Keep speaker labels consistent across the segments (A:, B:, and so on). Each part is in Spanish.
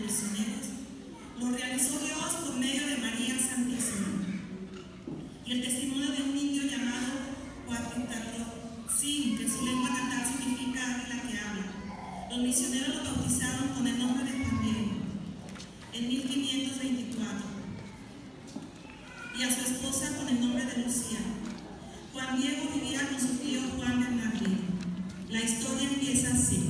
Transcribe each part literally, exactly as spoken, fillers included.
A: misioneros lo realizó Dios por medio de María Santísima. Y el testimonio de un indio llamado Huaquintalocín, que en su lengua natal significa águila que habla. Los misioneros lo bautizaron con el nombre de Juan Diego en mil quinientos veinticuatro y a su esposa con el nombre de Lucía. Juan Diego vivía con su tío Juan Bernardino. La historia empieza así.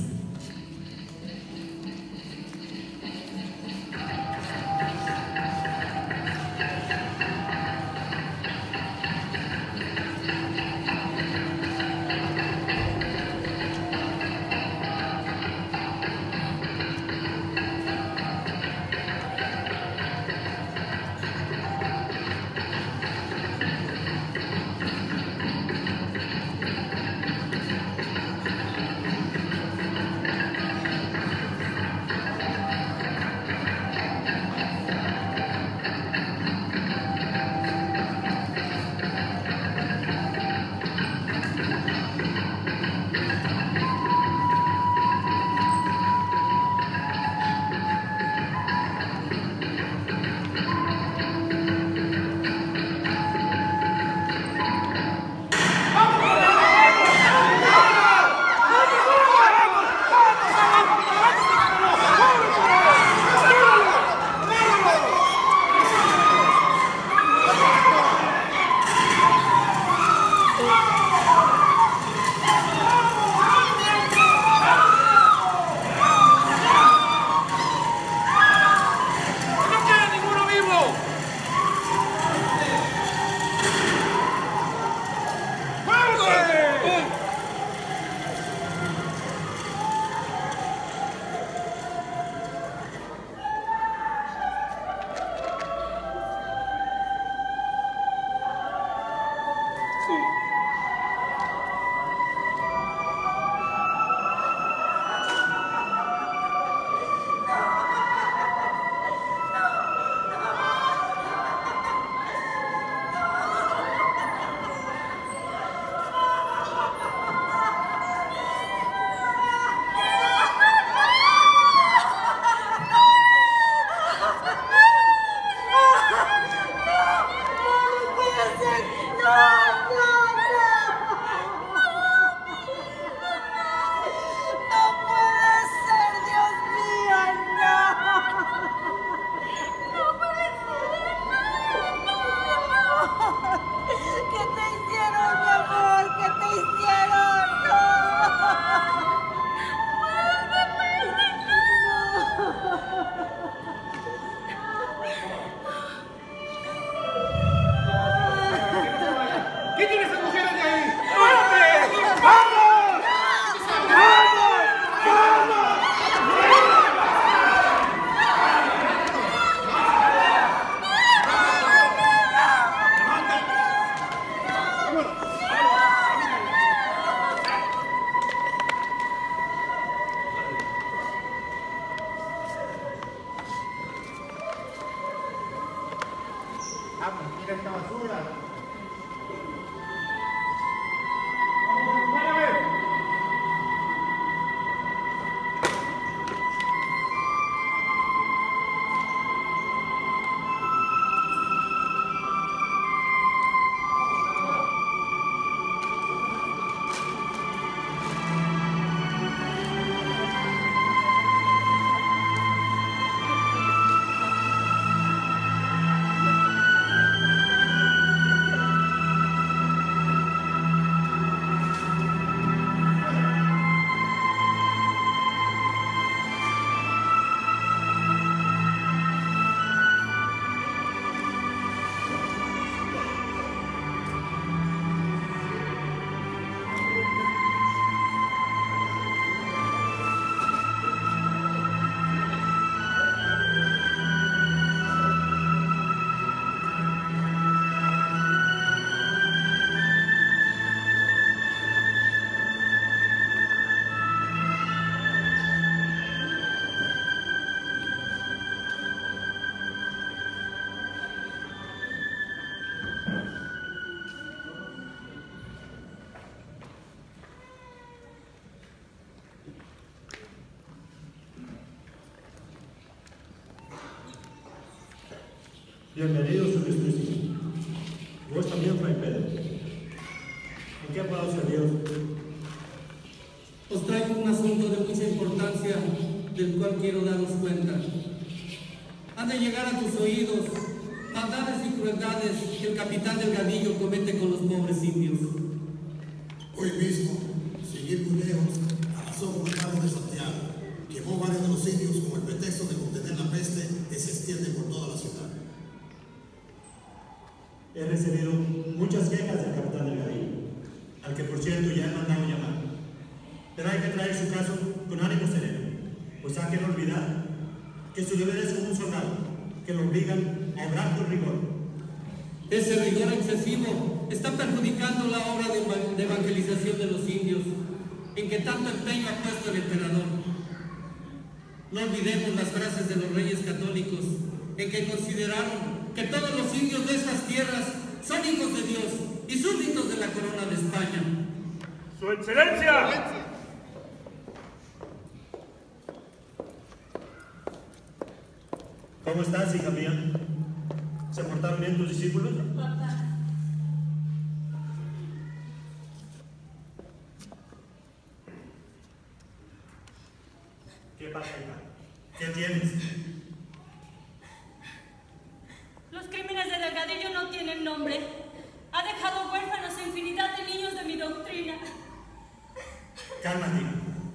B: Bienvenido, su ilustrísimo. Vos también, Fray Pedro. ¿En qué puedo serviros?
C: Os traigo un asunto de mucha importancia del cual quiero daros cuenta. Han de llegar a tus oídos maldades y crueldades que el capitán Delgadillo comete con los pobres indios.
D: Hoy mismo, sin ir muy lejos, arrasó con el carro de Santiago, quemó varios de los indios con el pretexto de contener la peste que se extiende por toda la ciudad.
B: He recibido muchas quejas del capitán Delgadillo, al que por cierto ya he mandado llamar. Pero hay que traer su caso con ánimo sereno, pues hay que no olvidar que su deber es como un soldado, que lo obligan a obrar con rigor.
C: Ese rigor excesivo está perjudicando la obra de evangelización de los indios, en que tanto empeño ha puesto el emperador. No olvidemos las frases de los reyes católicos, en que consideraron que todos los indios de estas tierras son hijos de Dios y súbditos de la corona de España.
E: ¡Su Excelencia!
B: ¿Cómo estás, hija mía? ¿Se portaron bien tus discípulos?
A: Papá.
B: ¿Qué pasa, hija? ¿Qué tienes?
F: Los crímenes de Delgadillo no tienen nombre. Ha dejado huérfanos a infinidad de niños de mi doctrina.
B: Cálmate, hija.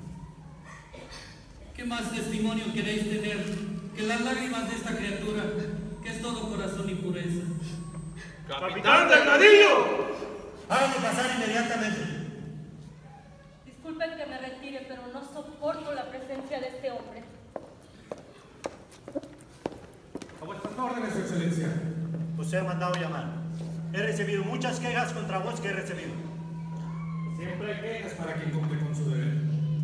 C: ¿Qué más testimonio queréis tener que las lágrimas de esta criatura, que es todo corazón y pureza?
E: ¡Capitán Delgadillo!
B: Hágame pasar inmediatamente.
F: Disculpen que me retire, pero no soporto la presencia de este hombre.
G: A vuestras órdenes, Su Excelencia.
B: Os he mandado llamar. He recibido muchas quejas contra vos que he recibido.
G: Siempre hay quejas para quien cumple con su deber.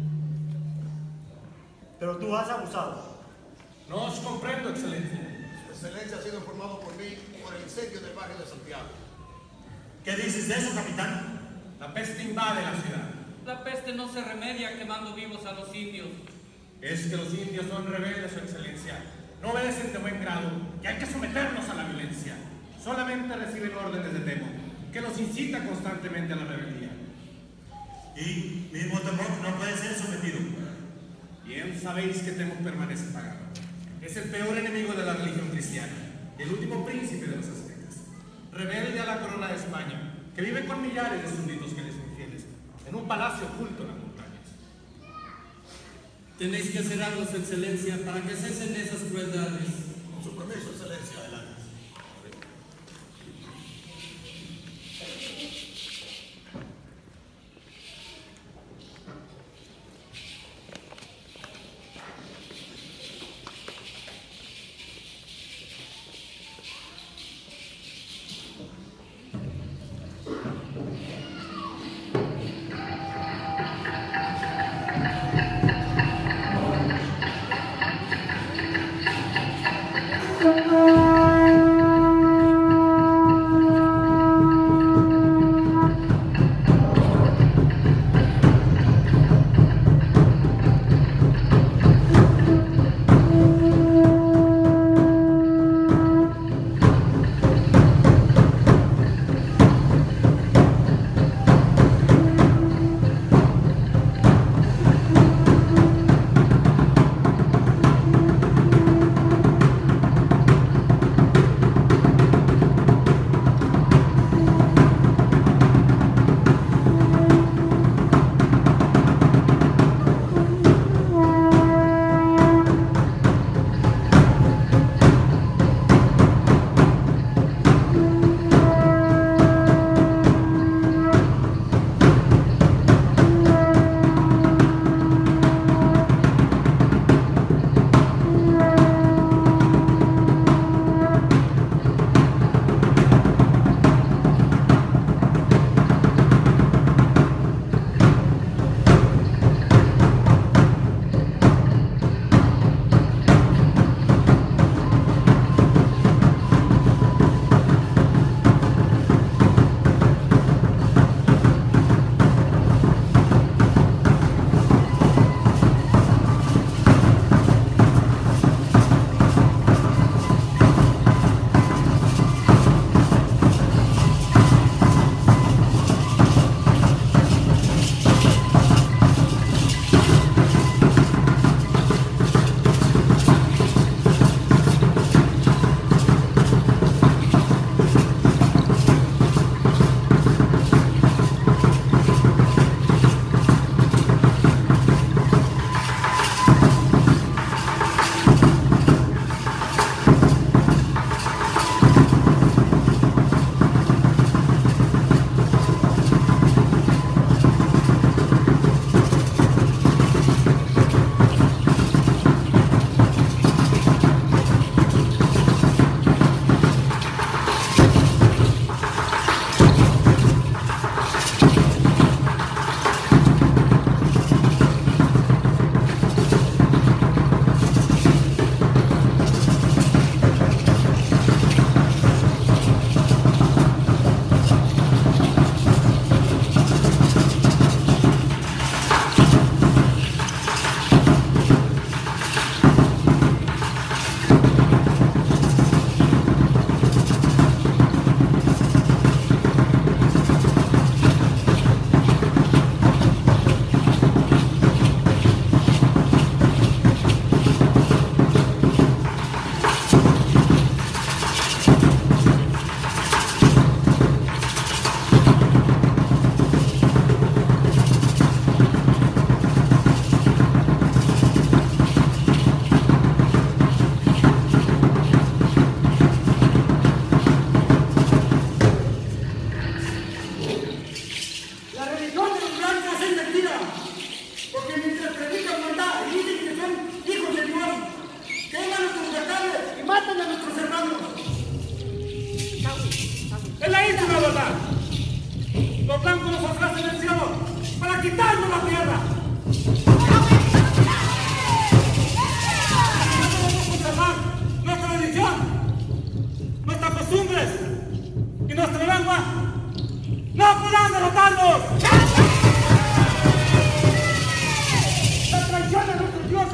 B: Pero tú has abusado.
G: No os comprendo, Excelencia.
D: Su Excelencia ha sido informado por mí por el incendio del barrio de Santiago.
B: ¿Qué dices de eso, capitán?
G: La peste invade la ciudad.
C: La peste no se remedia quemando vivos a los indios.
G: Es que los indios son rebeldes, Su Excelencia. No obedecen de buen grado y hay que someternos a la violencia. Solamente reciben órdenes de Temo, que los incita constantemente a la rebeldía.
B: Y mismo Temor no puede ser sometido.
G: Bien sabéis que Temo permanece pagano. Es el peor enemigo de la religión cristiana, el último príncipe de los aztecas. Rebelde a la corona de España, que vive con millares de súbditos que les son fieles, en un palacio oculto en las montañas.
C: Tenéis que hacer algo, Su Excelencia, para que cesen esas crueldades.
D: Con su permiso, Excelencia, adelante.
H: Thank you.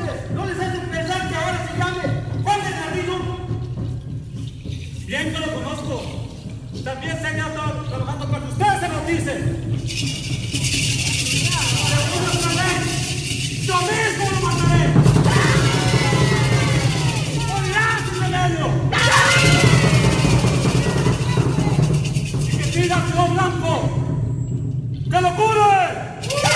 H: nombres no les hacen pensar que ahora se llame Juan Bernardino.
B: Bien que lo conozco. También se ha estado trabajando para que ustedes se bauticen. Según nuestra ley, yo mismo lo mataré. ¡Morirá sin remedio! Y que tira a Ciudad Blanco. ¡Que lo cure!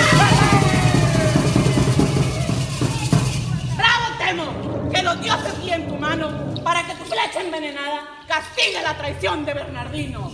I: ¡Bravo, Temo! Que los dioses guíen tu mano para que tu flecha envenenada castigue la traición de Bernardino.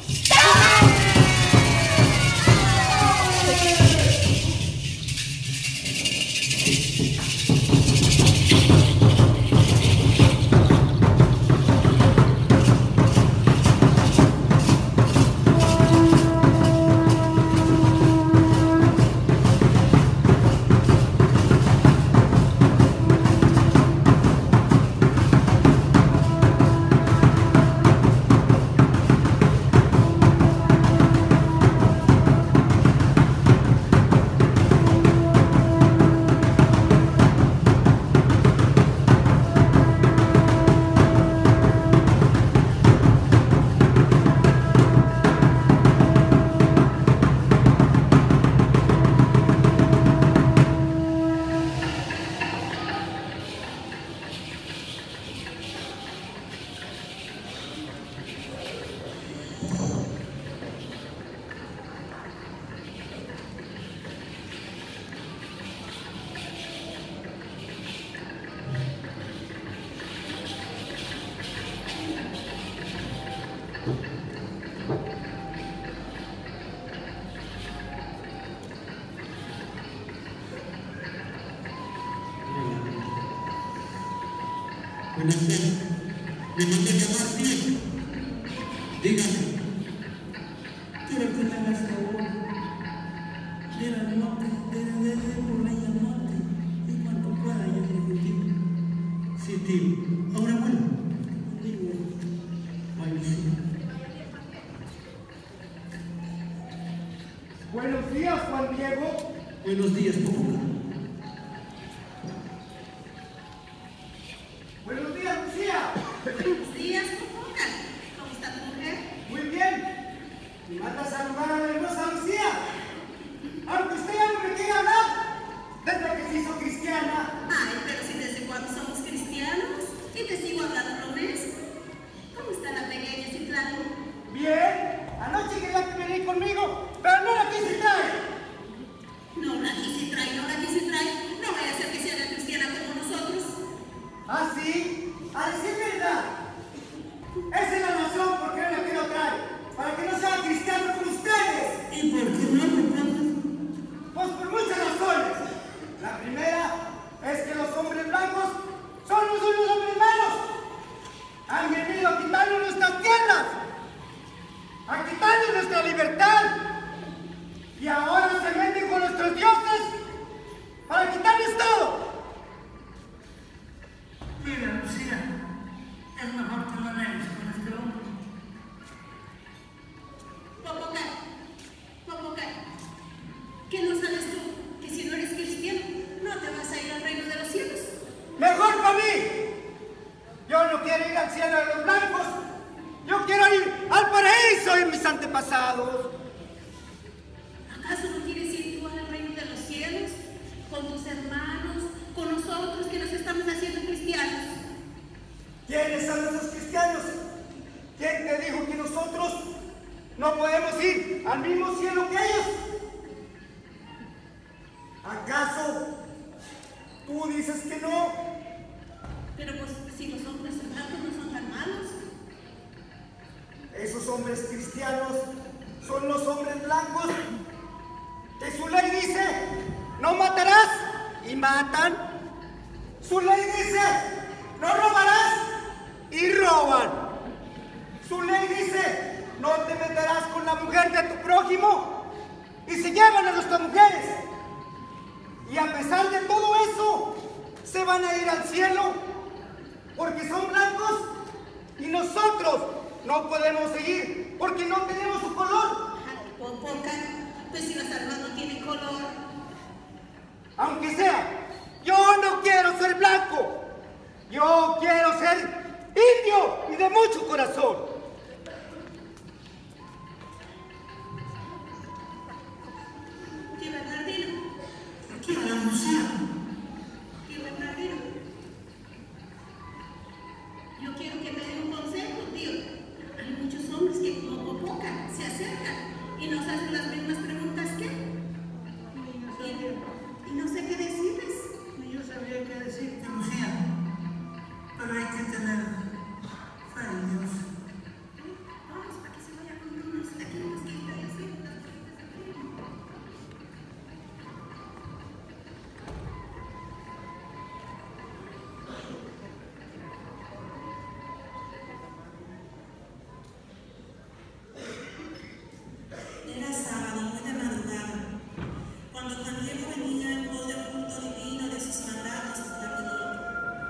C: Buenas tardes. Me mandé a llamar bien. Dígame. Quiero que me hagas favor. De la noche, de la de por ahí al norte. Y cuando pueda ya ejecutivo. Sí, tío. Ahora bueno. Digo, buenísimo.
H: Buenos días, Juan Diego.
C: Buenos días, Popoca.
H: Buenos días, Lucía.
A: Buenos días, Popoca. ¿Cómo está tu mujer?
H: Muy bien. Me manda a saludar a la hermosa Lucía. Aunque usted ya no me quiere hablar, desde que se hizo cristiana.
A: Ay, pero si desde cuando somos cristianos y te sigo hablando lo mismo. ¿Cómo está la pequeña Citlali?
H: Bien. Anoche quería que venir conmigo, pero no la quise traer.
A: No la quise traer, no la quise traer. No vaya a ser que sea de cristiana como nosotros.
H: ¿Ah, sí? A decir verdad. Esa es la razón por qué no la quiero traer. Para que no sea cristiano como ustedes.
C: ¿Y por qué no, papá?
H: Pues por muchas razones. La primera es que los hombres blancos son los unos hombres malos. Han venido a quitarnos nuestras tierras, a quitarnos nuestra libertad. Y ahora se meten con nuestros dioses para quitarles todo.
C: Mira, Lucía, es mejor que lo veas con este hombre.
A: Popoca, Popoca, ¿qué no sabes tú? Que si no eres cristiano, no te vas a ir al reino de los cielos.
H: ¡Mejor para mí! Yo no quiero ir al cielo de los blancos. Yo quiero ir al paraíso de mis antepasados.
A: ¿Acaso no quieres ir tú al reino de los cielos? Con tus hermanos, con nosotros que nos estamos haciendo cristianos.
H: ¿Quiénes son esos cristianos? ¿Quién te dijo que nosotros no podemos ir al mismo cielo que ellos? ¿Acaso tú dices que no?
A: Pero pues si los hombres blancos no son tan malos.
H: Esos hombres cristianos son los hombres blancos que su ley dice no matarás y matan. Su ley dice no robarás y roban. Su ley dice no te meterás con la mujer de tu prójimo y se llevan a nuestras mujeres. Y a pesar de todo eso se van a ir al cielo porque son blancos y nosotros no podemos seguir porque no tenemos su color.
A: Ay, Popoca, pues si las armas no tienen color.
H: Aunque sea, yo no quiero ser blanco. Yo quiero ser indio y de mucho corazón.
A: Tío Bernardino.
J: Aquí a la museo.
A: Tío Bernardino. Yo quiero que me den un consejo, tío. Hay muchos hombres que como Popoca se acercan y nos hacen las mismas preguntas que él. Y, y no sé qué decirles.
J: Yo sabría qué decirte, Lucía. Pero hay que tener fe en Dios.
A: Vamos, para que se vaya con unos taquitos que está haciendo. Era sábado, muy de madrugada, cuando Juan Diego venía en pos del culto divino de sus mandatos de Tlatelolco.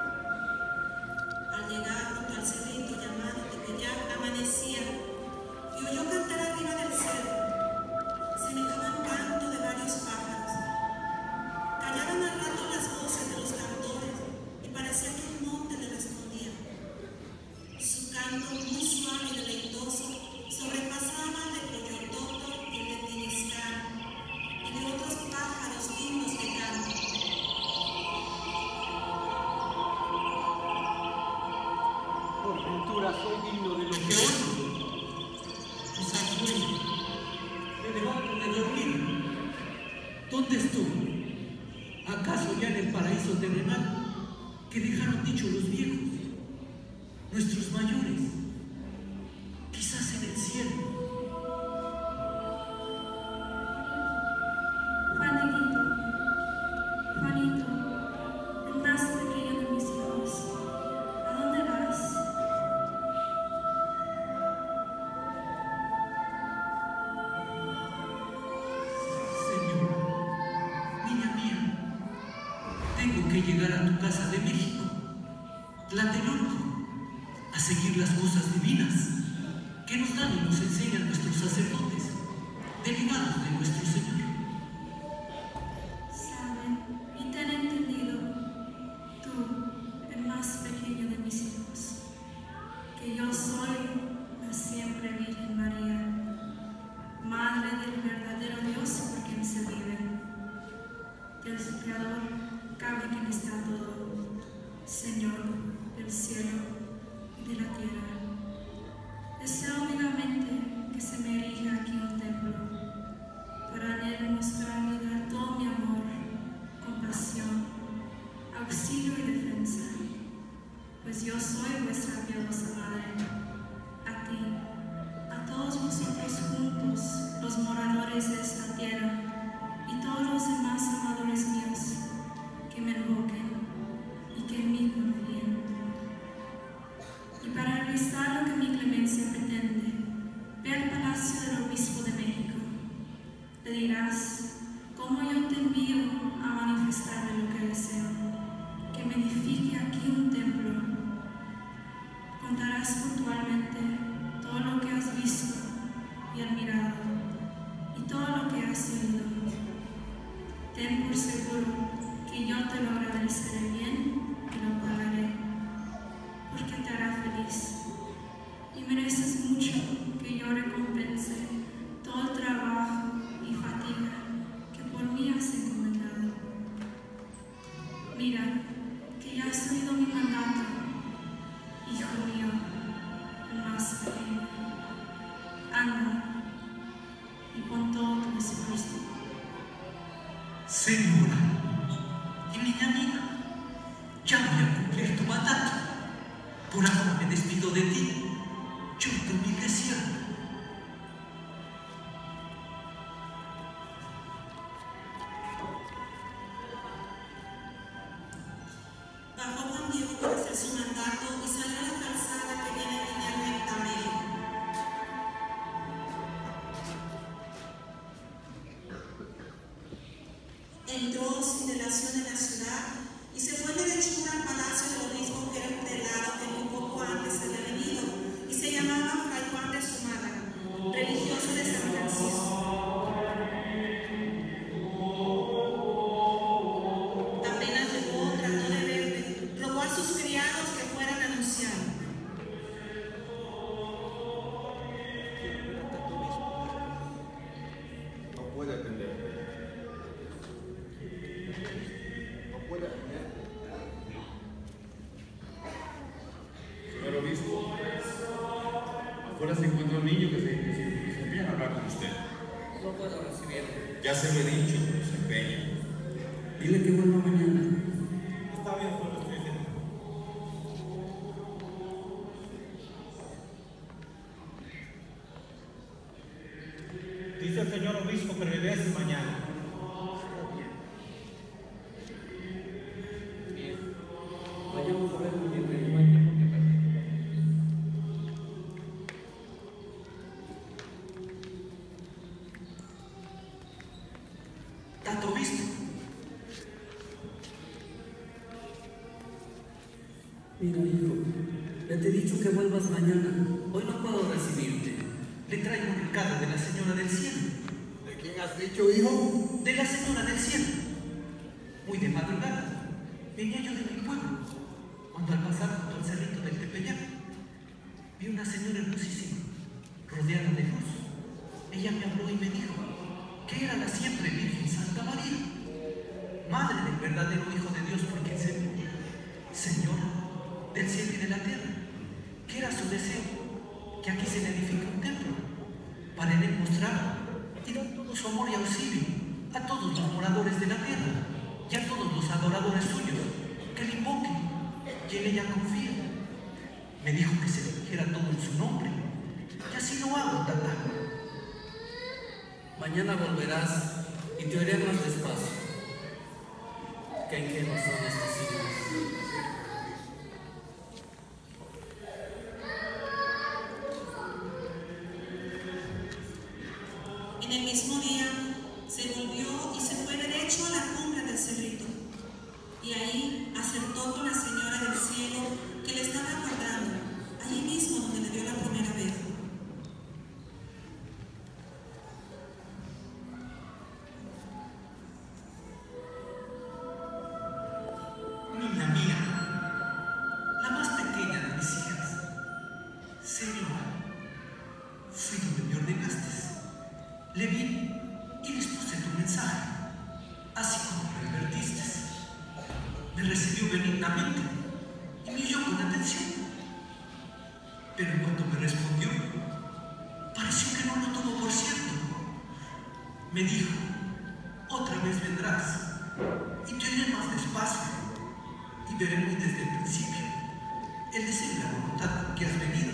A: Al llegar junto al cerrito llamado Tepeyac, amanecía y oyó cantar arriba del cerro. Semejaba un canto de varios pájaros. Callaban al rato las voces de los cantores y parecía que el monte le respondía. Su canto, muy suave y deleitoso, sobrepasaba el de Coyototo y el de Tiniscán y de otros pájaros dignos que cantan.
H: Por ventura soy digno de lo que oigo.
C: Quizás sueño, me levanto de dormir. ¿Dónde estoy? ¿Acaso ya en el paraíso terrenal que dejaron dicho los viejos, nuestros mayores? Quizás en el cielo.
A: Juanito, Juanito, el más pequeño de mis hijos, ¿a dónde vas?
C: Señor, niña mía, tengo que llegar a tu casa de México, Tlatelolco, a seguir las cosas divinas que nos dan y nos enseñan nuestros sacerdotes, derivados de nuestro Señor.
A: Saben y te han entendido, tú, el más pequeño de mis hijos, que yo soy la siempre Virgen María, Madre del verdadero Dios por quien se vive, del Creador cabe quien está todo, Señor del cielo y de la tierra. Deseo vivamente que se me erija aquí un templo, para en él mostrarme y dar todo mi amor, compasión, auxilio y defensa, pues yo soy vuestra piadosa Madre, a ti, a todos vosotros juntos, los moradores de esta tierra, y todos los demás amadores míos, que me invoquen y que en mí confíen. Y para realizar lo que mi clemencia pretende, ve al palacio del obispo de México. Le dirás cómo yo te envío a manifestarle lo que deseo, que me edifique aquí un templo. Contarás puntualmente todo lo que has visto y admirado, y todo lo que has oído. Ten por seguro que yo te lo agradeceré bien y lo pagaré, porque te hará feliz. Y mereces mucho que yo recompense todo el trabajo y fatiga que por mí has encomendado. Mira, que ya has oído mi mandato, hijo mío, el más pequeño. Anda y pon todo tu esfuerzo.
C: Señora y niña mía, ya voy a cumplir tu mandato. Por ahora me despido de ti, yo tu humilde siervo.
A: Bajó Juan Diego para hacer su mandato y salió a la calzada que viene en línea recta a México. Entró sin dilación en la ciudad y se fue de derechura al palacio del obispo, que era un prelado que muy poco antes había venido y se llamaba Fray Juan de Zumárraga, religioso de San Francisco. Apenas llegó, trató de verle, rogó a sus criados
G: puerta se encuentra un niño que se, que se, que se empeña a hablar con usted.
C: No puedo recibirlo.
G: Ya se lo he dicho, se empeña.
C: Dile que vuelva mañana.
B: Está bien, solo estoy diciendo. Dice el señor obispo que regrese mañana.
C: Bien. Vayamos a ver un libro, no hay tiempo que perder.
K: Tanto obispo.
C: Mira, hijo, ya te he dicho que vuelvas mañana. Hoy no puedo recibirte.
K: Le traigo un recado de la señora del cielo.
D: ¿De quién has dicho, hijo?
K: De la señora del cielo. Muy de madrugada, venía yo de mi pueblo, cuando al pasar junto al cerrito del Tepeyac, vi una señora hermosísima, rodeada de luz. Ella me habló y me dijo que era la siempre Virgen Santa María, madre del verdadero Hijo de Dios por quien se murió, Señora del cielo y de la tierra, que era su deseo que aquí se le edifique un templo, para en él mostrar y dar todo su amor y auxilio a todos los moradores de la tierra y a todos los adoradores suyos que le invoquen y en ella confíen. Me dijo que se le dijera todo en su nombre, y así lo hago, tata.
C: Mañana volverás y te oiré más despacio. ¿Qué ingenuos son estos signos?
A: En el mismo día se volvió y se fue derecho a la cumbre del cerrito, y ahí acertó con la señora del cielo que le estaba aguardando, allí mismo donde le dio la primera vez.
K: Niña mía, la más pequeña de mis hijas, Señora, fui donde me ordenaste. Le vi y les puse tu mensaje, así como me advertiste. Me recibió benignamente y me oyó con atención. Pero en cuanto me respondió, pareció que no lo tomó por cierto. Me dijo, otra vez vendrás y te oiré más despacio y veré muy desde el principio el deseo y la voluntad con que has venido.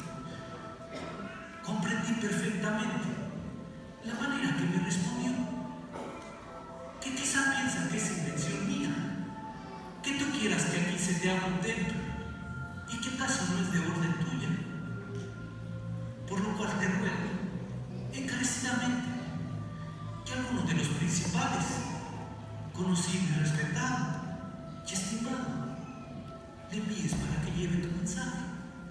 K: Comprendí perfectamente la manera que me respondió, que quizá piensa que es invención mía, que tú quieras que aquí se te haga un templo y que acaso no es de orden tuya. Por lo cual te ruego, encarecidamente, que alguno de los principales, conocido y respetado y estimado, le envíes para que lleve tu mensaje.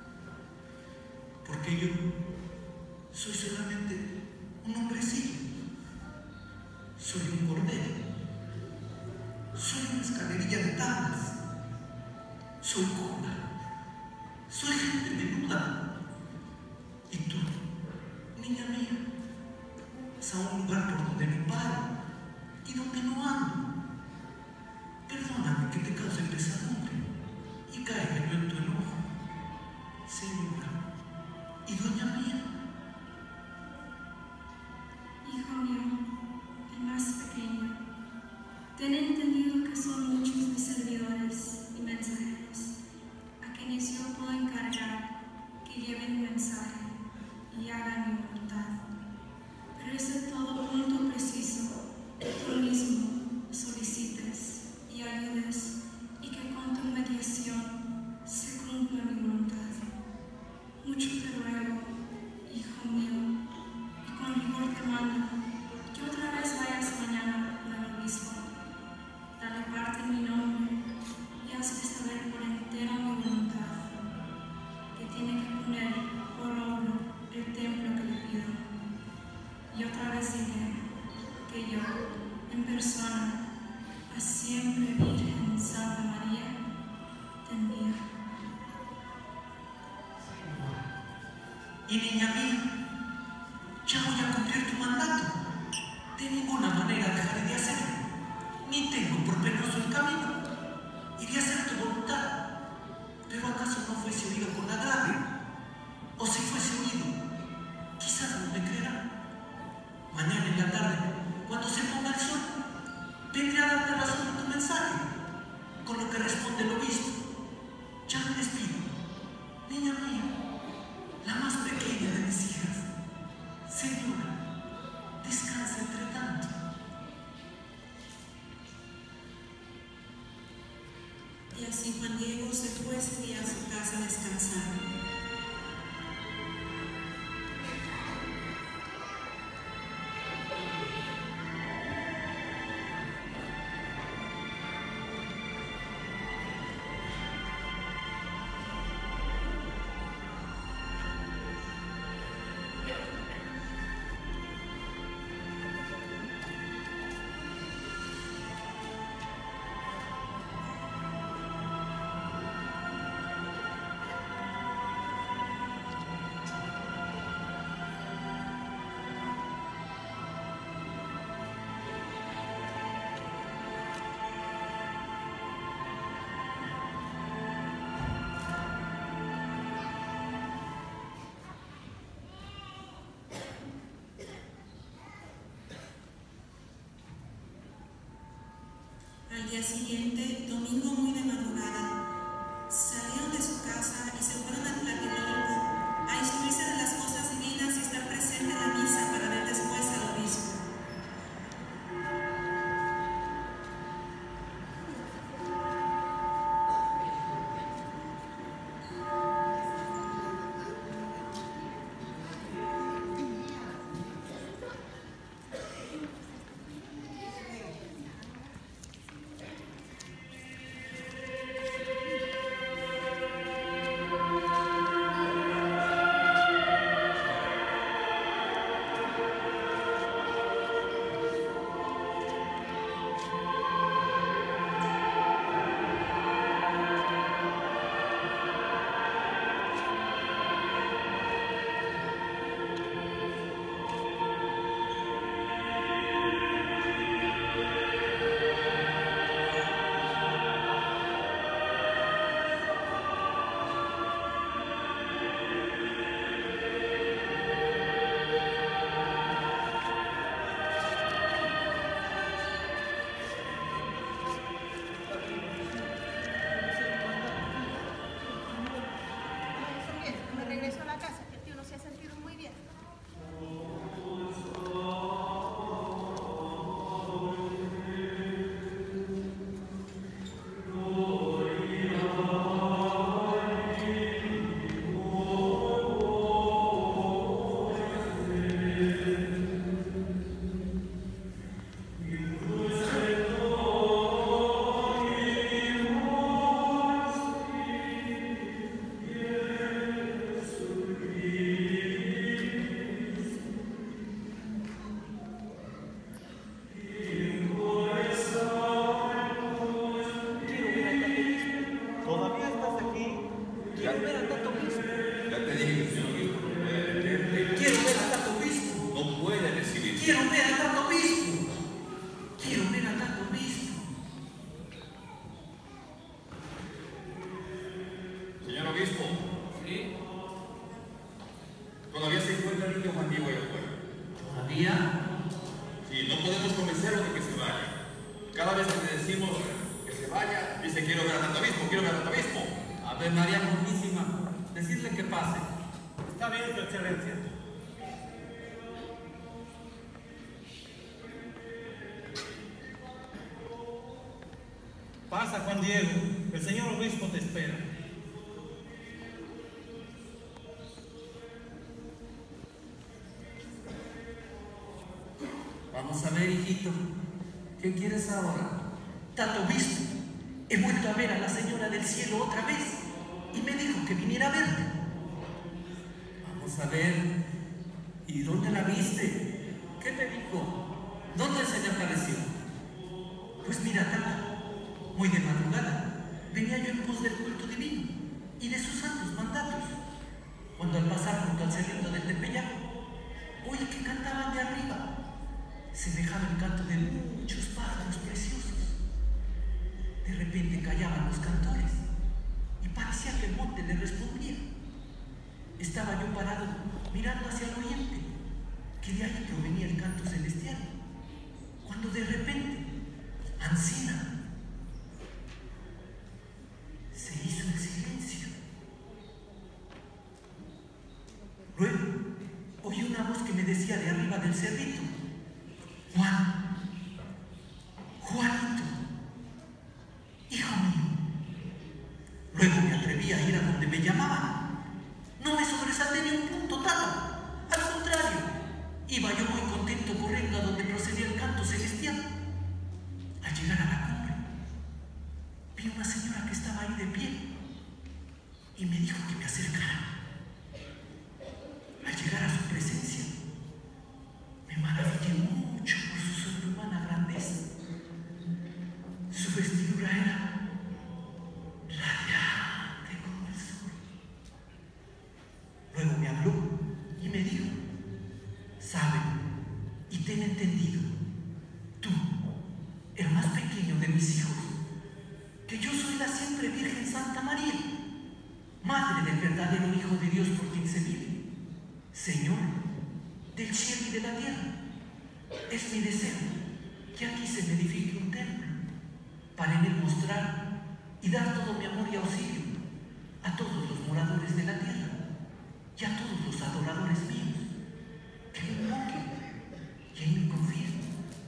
K: Porque yo soy solamente un hombrecillo, soy un cordero, soy una escalerilla de tablas, soy cola, soy gente menuda. Y tú, niña mía, vas a un lugar por donde no paro y donde no ando. Perdóname que te cause pesadumbre y caiga yo en tu enojo, señora y doña mía.
L: Hijo mío, el más pequeño, ten entendido que son muchos mis servidores y mensajeros, a quienes yo puedo encargar que lleven mi mensaje y hagan mi voluntad. Pero es de todo punto preciso que tú mismo solicites y ayudes y que con tu mediación se cumpla mi voluntad. Mucho te ruego, hijo mío, y con rigor te mando que otra vez vayas mañana al obispo. Dale parte en mi nombre y hazle saber por entero mi voluntad, que tiene que poner por obra el templo que le pido. Y otra vez diré que yo, en persona, a siempre Virgen Santa María, te envío.
K: Y niña mía, ya voy a cumplir tu mandato. De ninguna manera dejaré de hacerlo, ni tengo por penoso el camino. Iré a hacer tu voluntad, pero ¿acaso no fuese oído con agrado? O si fuese oído,
A: Y así Juan Diego se fue ese día a su casa a descansar. Al día siguiente, domingo muy de madrugada, salieron de su casa y se fueron al Tlatelolco a instruirse de las cosas divinas y estar presente en la misa para ver después al obispo.
K: Pasa, Juan Diego, el señor obispo te espera.
C: Vamos a ver, hijito, ¿qué quieres ahora?
K: Tato obispo, he vuelto a ver a la señora del cielo otra vez y me dijo que viniera a verte.
C: Vamos a ver, ¿y dónde la viste? ¿Qué te dijo? ¿Dónde se te apareció?
K: Pues mira, Tato, muy de madrugada, venía yo en pos del culto divino y de sus santos mandatos, cuando al pasar junto al cerrito del Tepeyac, oí que cantaban de arriba. Semejaba el canto de muchos pájaros preciosos. De repente callaban los cantores y parecía que el monte le respondía. Estaba yo parado mirando hacia el oriente, que de ahí provenía el canto celestial, cuando de repente, Ancina, se hizo el silencio. Luego oí una voz que me decía de arriba del cerrito: Juan, Juanito, hijo mío, quería ir a donde me llamaban. No me sobresalté ni un punto, Tata. Al contrario, iba yo muy contento corriendo a donde procedía el canto celestial. Al llegar a la cumbre, vi una señora que estaba ahí de pie y me dijo que me acercara. Al llegar a su presencia, me maravillé mucho por su sobrehumana grandeza. Su vestidura era radiante como el sol. Luego me habló y me dijo: sabe y ten entendido, tú, el más pequeño de mis hijos, que yo soy la siempre Virgen Santa María, Madre del verdadero Hijo de Dios por quien se vive, Señor del cielo y de la tierra. Es mi deseo que aquí se me edifique un templo para en él mostrar y dar todo mi amor y auxilio a todos los moradores de la tierra y a todos los adoradores míos que me invoquen y en mí confíen.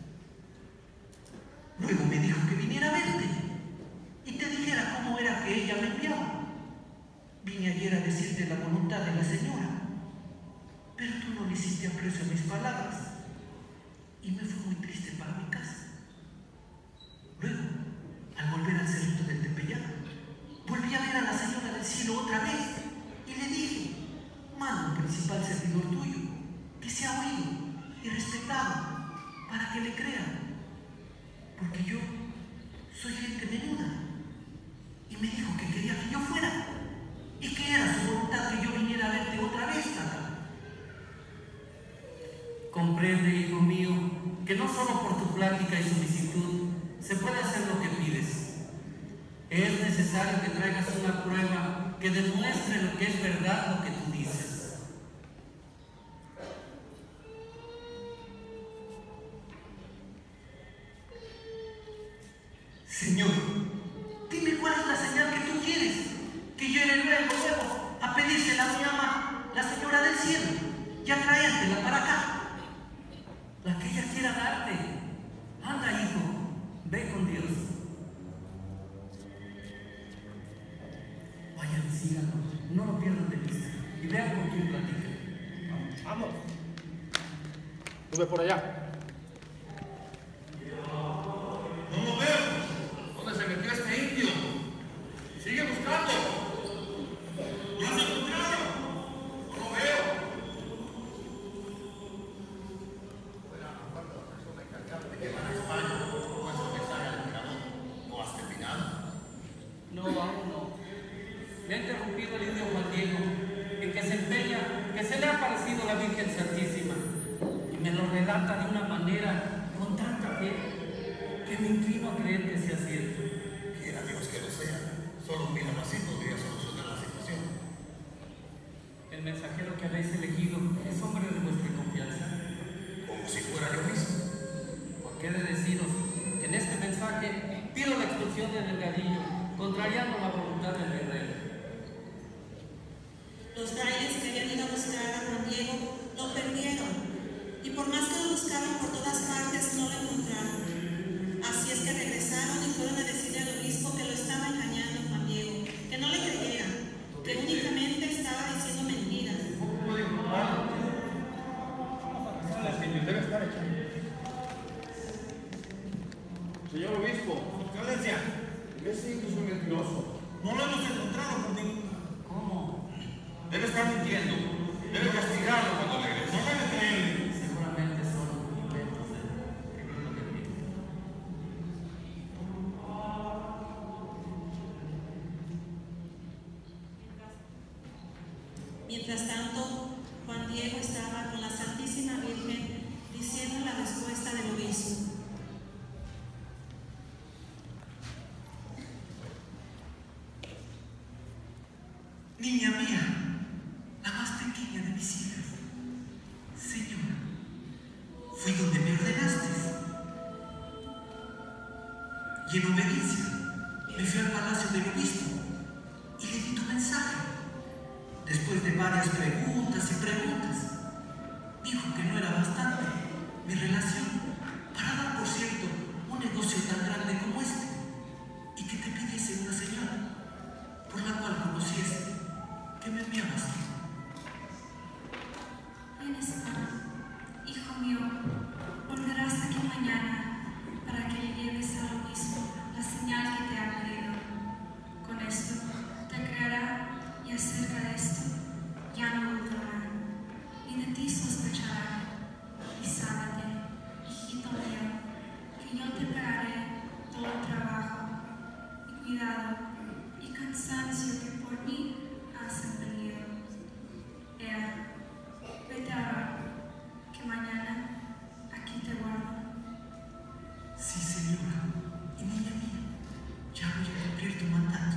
K: Luego me dijo que viniera a verte y te dijera cómo era que ella me enviaba. Vine ayer a decirte la voluntad de la señora, pero tú no le hiciste aprecio a mis palabras y me fui muy triste para mi casa. Luego, al volver al cerrito del Tepeyac, volví a ver a la señora del cielo otra vez y le dije: mando principal servidor tuyo, que sea oído y respetado para que le crean, porque yo soy gente menuda. Y me dijo que quería que yo fuera y que era su voluntad que yo viniera a verte otra vez, Tata.
C: Comprende, hijo mío, que no solo por tu plática y solicitud se puede hacer lo que pides. Es necesario que traigas una prueba que demuestre lo que es verdad lo que tú dices.
K: Señor, dime cuál es la señal que tú quieres, que yo iré luego, luego a pedírsela a mi ama, la señora del cielo, y a traértela para acá.
C: La que ella quiera darte. Anda, hijo, ve con Dios. Vayan, síganlo, no lo pierdan de vista y vean con quién platican.
E: Vamos. Sube por allá.
G: No lo veo. ¿Dónde se metió este indio? Sigue buscando. ¿Ya se encontraron? No lo veo.
C: No, aún no. Me ha interrumpido el indio Juan Diego, en que se empeña que se le ha aparecido la Virgen Santísima, y me lo relata de una manera con tanta fe que me inclino a creer que sea cierto.
D: Quiera Dios que lo sea. Solo un milagro así podría solucionar la situación.
C: El mensajero que habéis elegido es hombre de vuestra confianza.
D: Como si fuera yo mismo.
C: Porque he de deciros que en este mensaje pido la expulsión de Delgadillo, contrariando la voluntad del guerrero.
A: Los frailes que habían ido a buscar a Juan Diego lo perdieron, y por más que lo buscaron por todas partes no lo encontraron. Así es que regresaron y fueron a decirle al obispo que lo estaba engañando Juan Diego, que no le creyera, que únicamente estaba diciendo mentiras.
E: Debe estar hecho. Señor obispo,
G: Excelencia,
E: ese indio es un mentiroso.
G: no lo hemos encontrado por ningún lado.
C: ¿Cómo?
G: Debe estar mintiendo. Debe castigarlo cuando regrese. No debe creerle.
C: Seguramente son inventos de que no lo permiten.
A: Mientras tanto, Juan Diego estaba con la Santísima Virgen diciendo la respuesta del obispo.
K: Niña mía, la más pequeña de mis hijas, Señora, fui donde me ordenaste. Y en obediencia me fui al palacio del obispo y le di tu mensaje. Después de varias preguntas y preguntas, dijo que no era bastante mi relación para dar, por cierto, un negocio tan grande como este, y que te pidiese una señora por la cual conocía
L: cansancio que por mí has aprendido. Ea, vete ahora, que mañana aquí te guardo.
K: Sí, señora. Y niña mía, ya voy a cumplir tu mandato.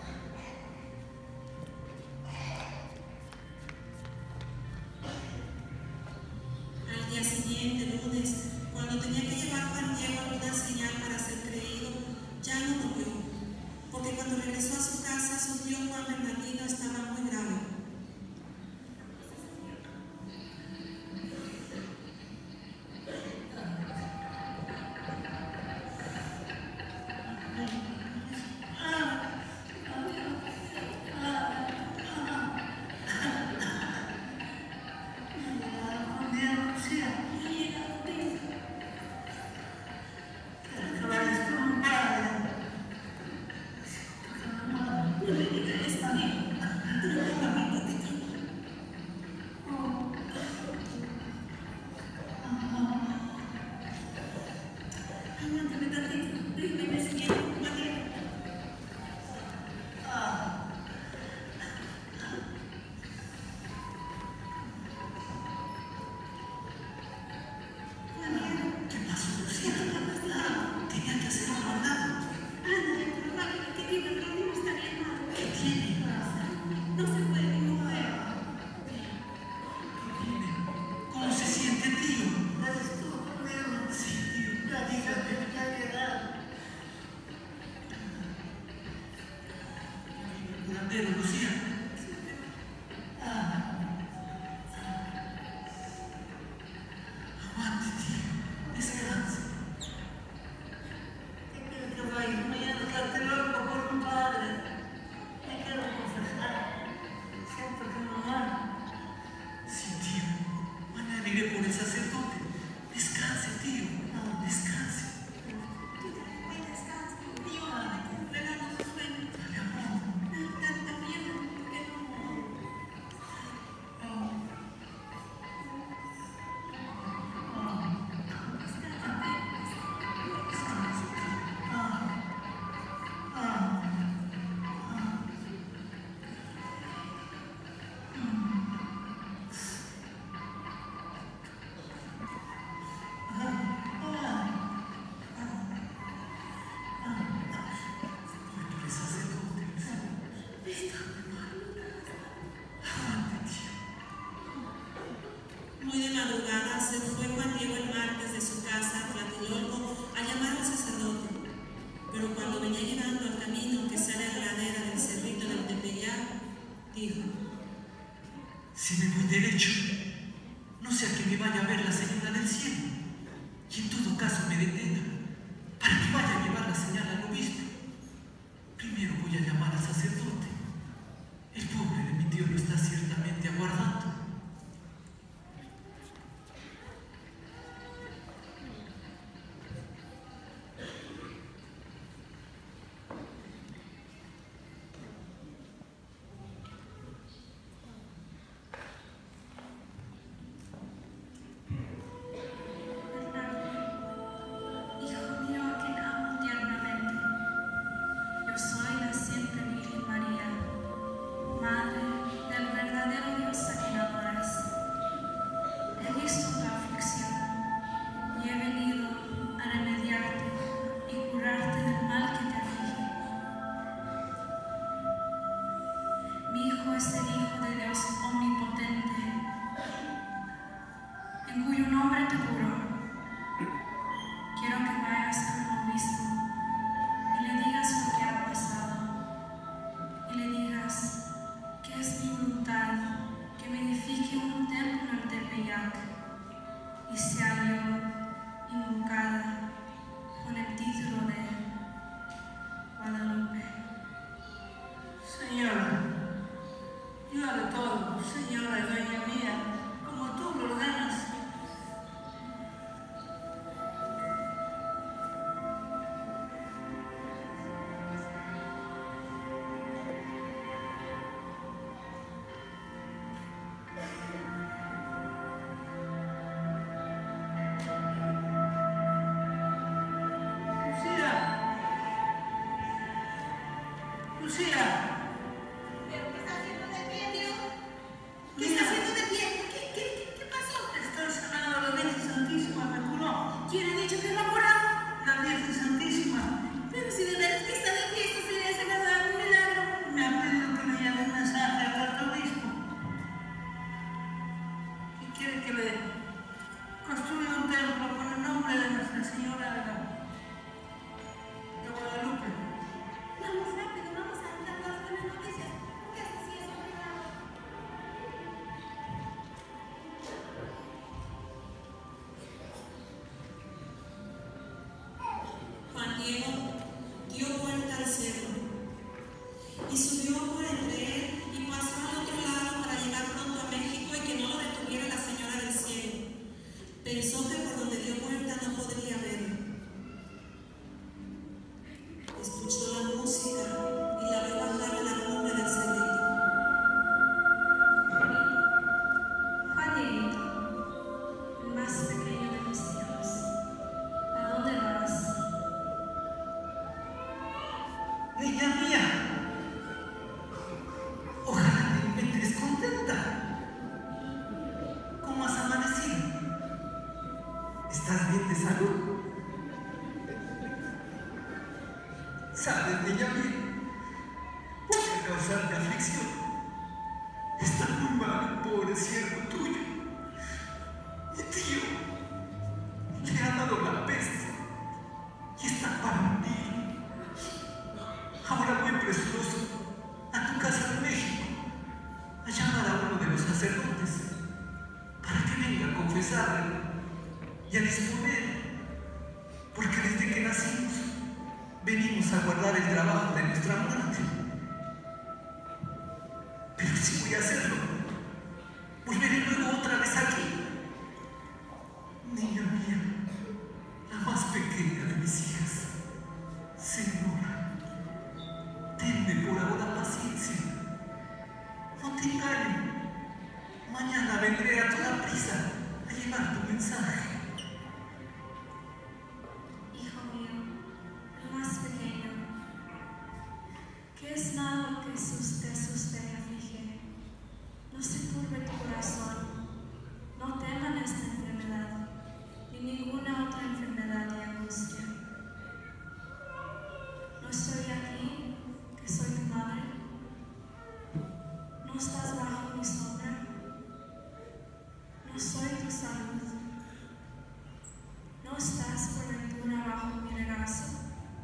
A: Al día siguiente, lunes, cuando tenía que llevar Juan Diego alguna señal para ser creído, ya no volvió, porque cuando regresó a su casa, su tío Juan Bernardino estaba muy grave. Muy de madrugada se fue Juan Diego el martes de su casa a Tlatelolco a llamar al sacerdote, pero cuando venía llegando al camino que sale a la ladera del cerrito del Tepeyac, dijo:
K: Si me voy derecho, no sea que me vaya a ver la señora del cielo, y en todo caso me detenga para que vaya a llevar la señal al obispo. Primero voy a llamar al sacerdote. El pobre de mi tío lo está ciertamente aguardando.
J: Lucía.
M: ¿Pero qué está haciendo de pie, Dios? ¿Qué
J: Mira.
M: está haciendo de pie? ¿Qué, qué, qué, qué pasó?
J: Estoy sanando a la Virgen Santísima, me curó.
M: ¿Quién ha dicho que lo ha curado?
J: La Virgen Santísima.
M: Pero si de veras que está de pie, esto sería ese verdadero milagro.
J: Me ha pedido que le lleve un mensaje al arzobispo. Y quiere que le construya un templo con el nombre de Nuestra Señora de, la, de Guadalupe.
M: Vamos rápido, vamos a dar las buenas noticias. Porque esto sí es un milagro.
A: Juan Diego dio vuelta al cielo y subió por entre él y pasó al otro lado para llegar pronto a México y que no lo detuviera la señora del cielo. Pensó que por donde dio vuelta no podría ver. Escuchó la música y la vio bajar a la cumbre del cerrito.
L: Juan Dieguito, el más pequeño de mis hijos, ¿a dónde vas?
K: Niña mía, ojalá te encuentres contenta. ¿Cómo has amanecido? ¿Estás bien de salud? ¿Sabes, niña mía? Voy a causarte aflicción. Está muy mal el pobre siervo tuyo. Mi tío le ha dado la peste y está para morir. Ahora voy presuroso a tu casa de México a llamar a uno de los sacerdotes para que venga a confesarle y a disponer, porque desde que nacimos venimos a guardar el trabajo de nuestra muerte. Pero si voy a hacerlo, volveré luego otra vez aquí. Niña mía, la más pequeña de mis hijas, Señora, tenme por ahora paciencia. No te engañes. Mañana vendré a toda prisa a llevar tu mensaje.
L: Hijo mío, el más pequeño, ¿qué es nada lo que asuste, asuste y aflige? No se turbe tu corazón, no teman esta enfermedad, ni ninguna otra enfermedad ni angustia. ¿No estoy aquí, que soy tu madre? ¿No estás bajo mi sombra? ¿No soy tu salud? ¿No estás por ventura bajo mi regazo?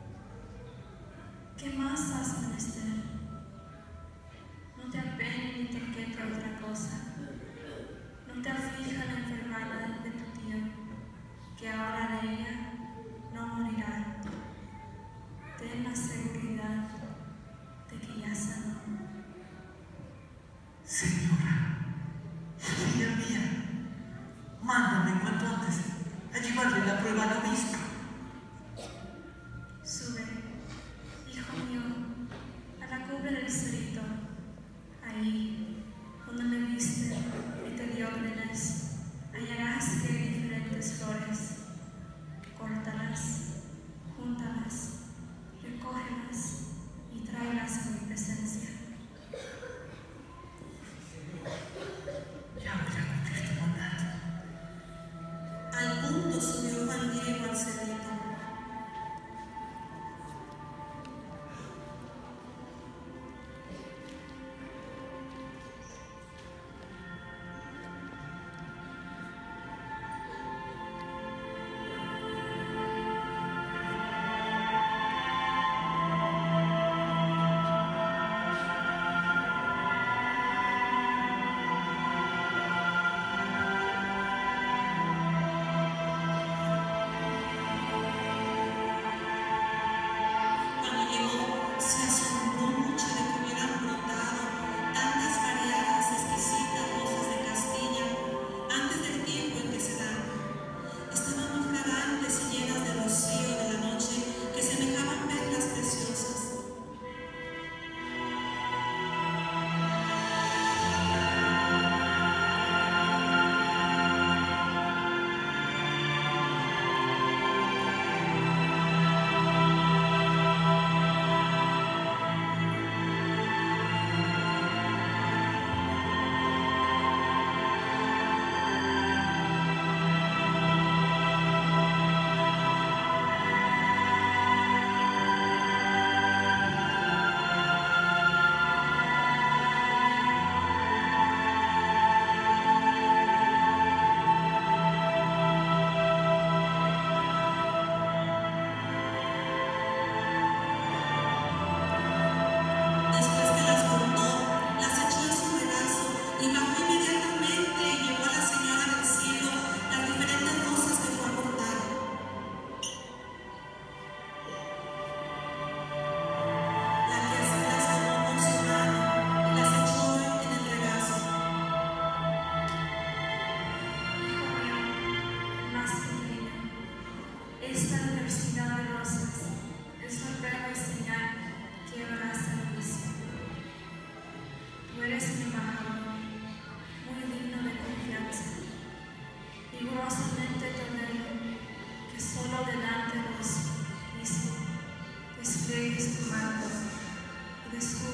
L: ¿Qué más has menester? No te apene ni te inquiete otra cosa. No te aflija la enfermedad de tu tío, que ahora de ella no morirá. Ten la seguridad de que ya sanó.
K: Señora, niña mía, mándame cuanto antes a llevarle la prueba al obispo.
L: Sube, hijo mío, a la cumbre del cerrito, ahí donde me viste y te di órdenes, hallarás que hay diferentes flores. Córtalas, júntalas, recógelas y tráelas a mi presencia.
K: Ya voy a cumplir tu mandato.
A: Al punto subió Juan Diego al cerrito.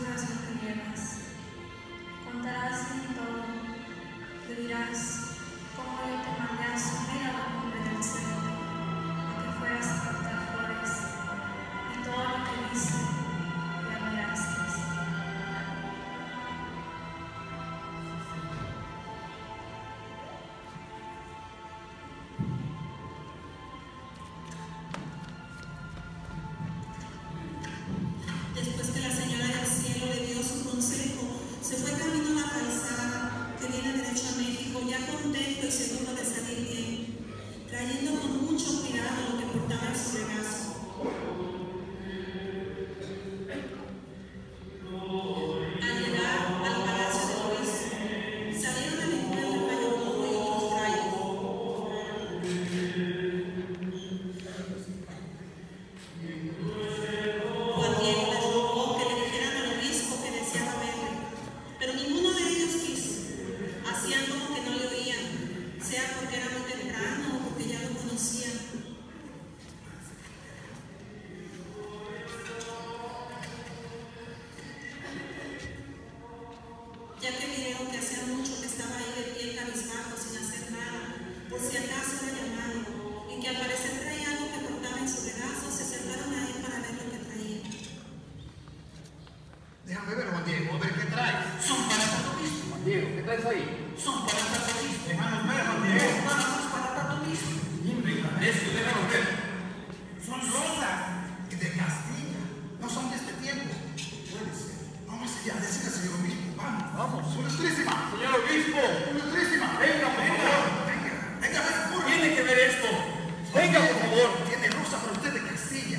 L: sabes lo que llevas. Contarás en todo, le dirás cómo yo te mandé a subir a la cumbre del cerro, a que fueras a cortar flores, y todo lo que viste y admiraste.
A: Después que la señora del cielo le dio su consejo, se fue camino a la calzada que viene derecho a México, ya contento y seguro de salir bien, trayendo con mucho cuidado lo que portaba en su regazo. Al llegar al palacio de Luis, salieron al encuentro el mayordomo y otros frailes. Juan Diego les rogó que le dijeran al obispo que deseaba verle, pero ninguno de ellos quiso. Hacían como que no le oían, sea porque era muy temprano o porque ya lo conocían. Ya que vieron que hacía mucho que estaba ahí de pie cabizbajo sin hacer nada, por si acaso era llamado, y que al parecer traía algo que portaba en su regazo, se acercaron a él para ver lo que traía.
D: Déjame ver, Juan Diego, a ver qué traes. Son para tanto mismo.
E: Juan Diego, ¿qué traes ahí?
D: Son para tanto mismo.
E: Déjanos ver, Juan Diego.
D: Hermanos, para tanto mismo.
E: Eso, déjanos ver.
D: Son rosas de Castilla. No son de este tiempo. Puede ser. Vamos allá, decir al señor obispo. Vamos, vamos. Ilustrísima.
E: Señor obispo.
D: Ilustrísima.
E: Venga, por favor.
D: Venga, venga, venga.
E: Tiene que ver esto. Venga, por favor.
D: Tiene rosa para usted de Castilla.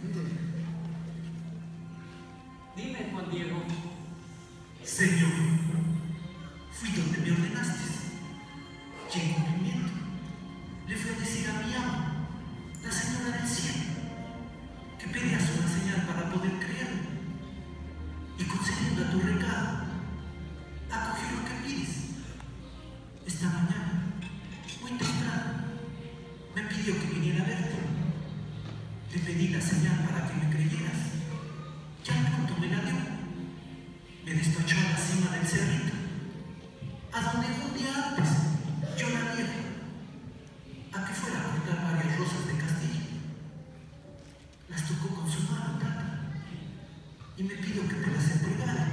K: Dime, Juan Diego.
D: Señor,
K: Fui donde me ordenaste. Y en cumplimiento le fui a decir a mi ama, la señora del cielo, que pedías una señal para poder creerlo. Y concediendo a tu recado, acogió lo que pides. Esta mañana, muy temprano, me pidió que viniera a verte. Le pedí la señal para que me creyeras. Ya pronto me la dio. Me despachó a la cima del cerrito, a donde un día antes yo la viera, a que fuera a cortar varias rosas de Castilla. Las tocó con su mano, tata, y me pidió que te las entregara.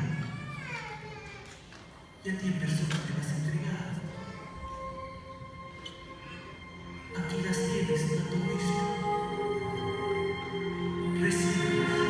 K: Y a ti en persona te las entregara. Aquí las tienes, tanto obispo. Recíbelas.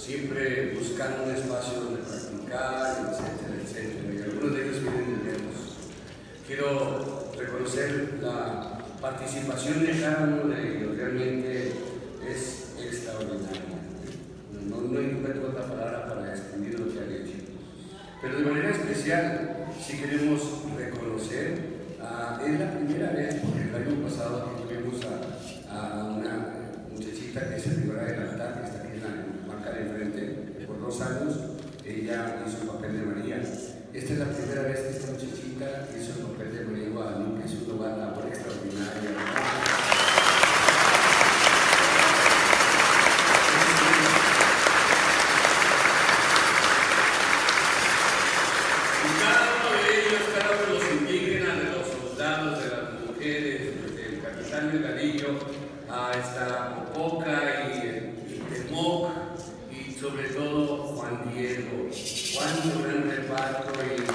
N: siempre buscando un espacio donde practicar, etcétera, etcétera. Y algunos de ellos vienen de lejos. Quiero reconocer la participación de cada uno de ellos, realmente es extraordinaria. No, no encuentro otra palabra para describir lo que han hecho. Pero de manera especial, si queremos reconocer, uh, es la primera vez, porque el año pasado tuvimos a, a una muchachita que se arribara del altar, que está aquí en la marca de enfrente, por dos años, ella hizo el papel de María. Esta es la primera vez que esta muchachita hizo el papel de María Guadalupe, que es un lugar, una labor extraordinaria. Hasta Popoca y, y Temoc y sobre todo Juan Diego. Cuánto gran reparto y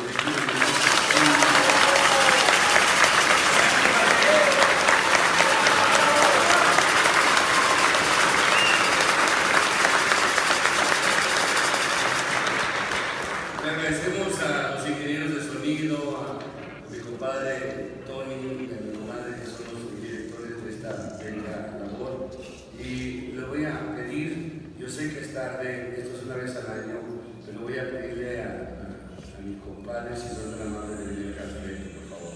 N: le agradecemos a los ingenieros de sonido, a mi compadre Tony, a mi comadre que son los directores de esta bella labor. Y le voy a pedir, yo sé que es tarde, esto es una vez al año, pero voy a pedirle a, a, a mi compadre, si son tan amables, de venir acá al frente, por favor.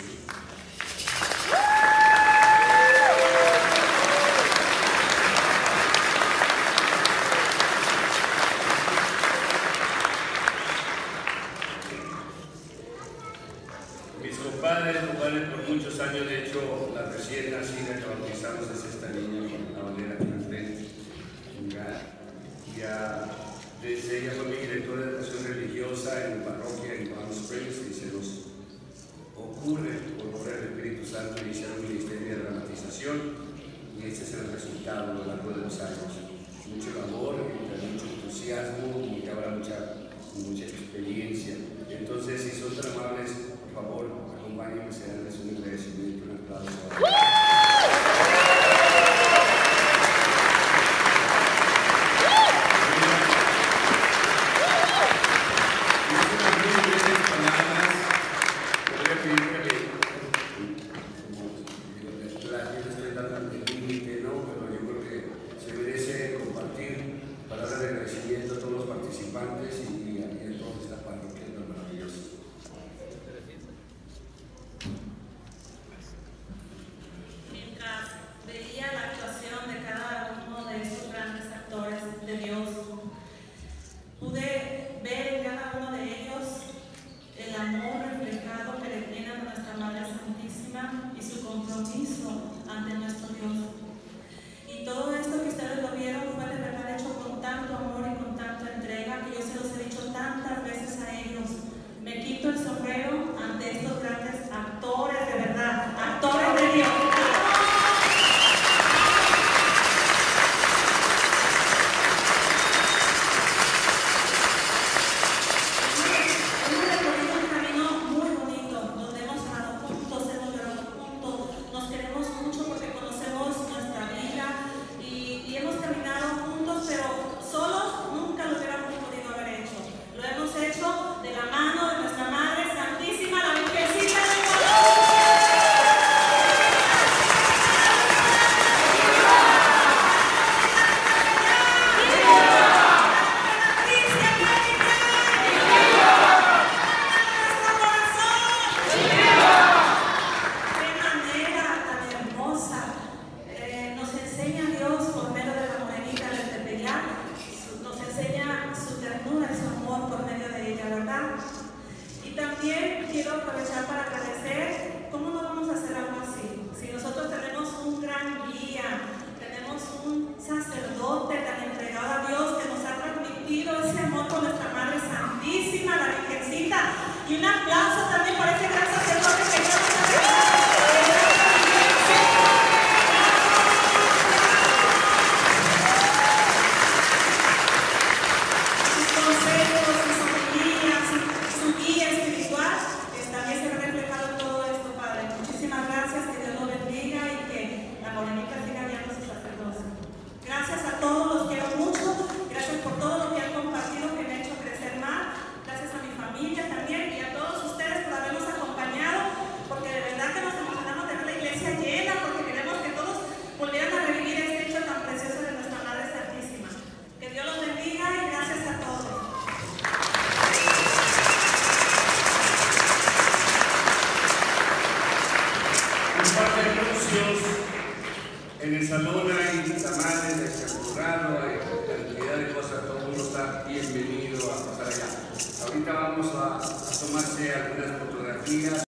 N: Mis compadres, compadres, por muchos años, de hecho, la recién nacida que bautizamos es esta niña con la bandera aquí en frente. Ya, desde ella fue mi directora de educación religiosa en mi parroquia en Palm Springs y se nos ocurre, por obra del Espíritu Santo, iniciar un ministerio de dramatización y este es el resultado a lo largo de los años. Mucho labor, mucho entusiasmo y habrá mucha, mucha experiencia. Entonces, si son tan amables, por favor, acompáñenme a darles un agradecimiento, un aplauso.
A: Y un aplauso también para ese gran sacerdote que ya nos sus consejos, sus homilías, su guía espiritual, también se ve reflejado en todo esto, Padre. Muchísimas gracias, que Dios lo bendiga y que la morenita siga guiando su sacerdocio. Gracias a todos, los quiero mucho, gracias por todo.
N: En parte de anuncios, en el salón hay tamales de champurrado, hay cantidad de cosas, todo el mundo está bienvenido a pasar allá. Ahorita vamos a, a tomarse algunas fotografías.